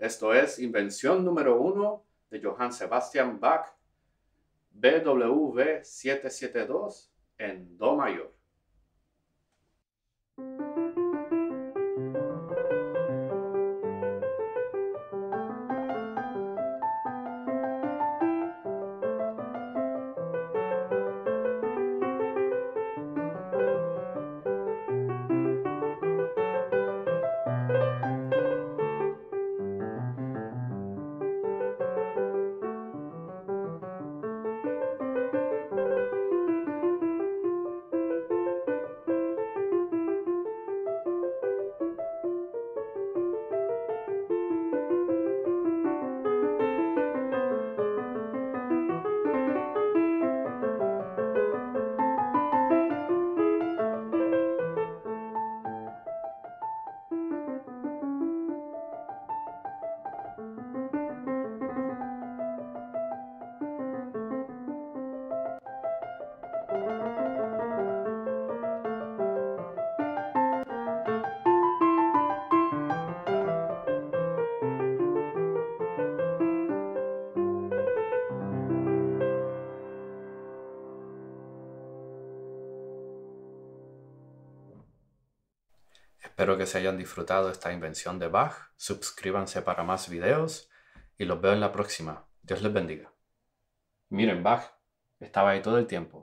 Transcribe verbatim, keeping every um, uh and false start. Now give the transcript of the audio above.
Esto es Invención número uno de Johann Sebastian Bach, B W V setecientos setenta y dos en Do mayor. Espero que se hayan disfrutado esta invención de Bach. Suscríbanse para más videos y los veo en la próxima. Dios les bendiga. Miren, Bach estaba ahí todo el tiempo.